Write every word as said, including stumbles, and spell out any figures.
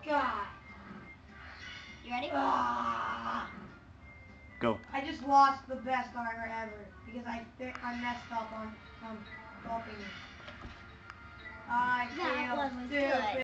God. You ready? Ah. Go. I just lost the best armor ever because I I messed up on um helping it. I That feel one was stupid. good.